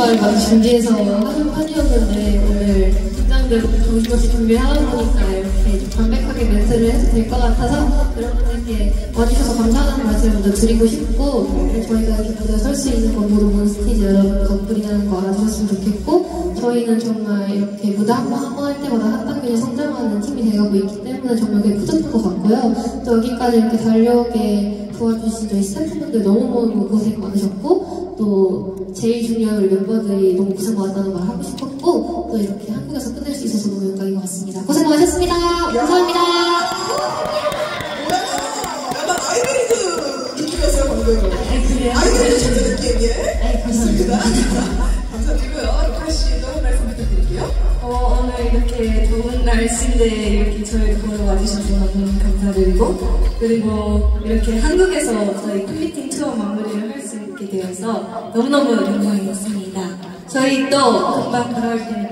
정말 많이 준비해서 하는 편이었는데 오늘 긴장되고 정신없이 준비하다 보니까 이렇게 좀 담백하게 멘트를 해도 될 것 같아서 여러분들께 와주셔서 감사하다는 말씀을 먼저 드리고 싶고 저희가 이렇게 무대에 설 수 있는 건 모두 몬스티지 여러분 덕분이라는 거 알아주셨으면 좋겠고 저희는 정말 이렇게 무대 한 번 할 때마다 한 단계 성장하는 팀이 되어가고 있기 때문에 정말 그게 뿌듯한 것 같고요. 또 여기까지 이렇게 달려오게 도와주신 저희 스태프분들 너무너무 고생 많으셨고 또 제일 중요한 우리 멤버들이 너무 고생 많았다는 말 하고 싶었고 또 이렇게 한국에서 끝낼 수 있어서 너무 영광인 것 같습니다. 고생 많으셨습니다. 감사합니다. 약간 아이돌리그 느낌이었어요 방금. 그래요? 아이돌리그 천재 느낌. 예? 감사합니다. 감사드리고요. 루카씨 너무 말씀 부탁드릴게요. 오늘 이렇게 좋은 날씨인데 이렇게 저희 보러 와주셔서 너무 감사드리고 그리고 이렇게 한국에서 저희 팬미팅 투어 마무리를 할 수 있게 되어서 너무너무 영광이었습니다. 저희 또 금방 돌아올 테니까